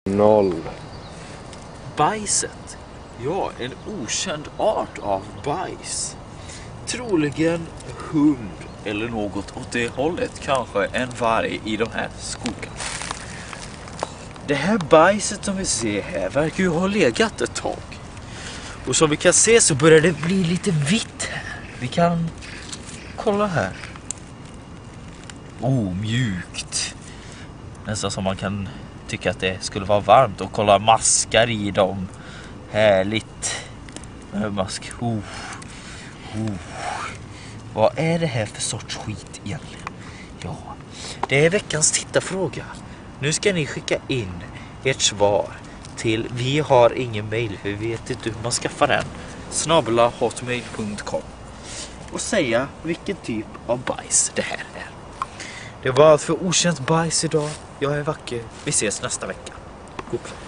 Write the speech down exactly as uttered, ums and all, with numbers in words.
Noll. Bajset. Ja, en okänd art av bajs. Troligen hund eller något åt det hållet. Kanske en varg i de här skogarna. Det här bajset som vi ser här verkar ju ha legat ett tag. Och som vi kan se så börjar det bli lite vitt här. Vi kan kolla här. Oh, mjukt. Nästan som man kan tycka att det skulle vara varmt. Och kolla maskar i dem. Härligt. Mask. Oh. Oh. Vad är det här för sorts skit egentligen? Ja, det är veckans tittarfråga. Nu ska ni skicka in ert svar till vi har ingen mail för vi vet inte hur man skaffar den. snabel-a hotmail punkt com och säga vilken typ av bajs det här är. Det var allt för okänt bajs idag. Jag är vacker. Vi ses nästa vecka. God kväll.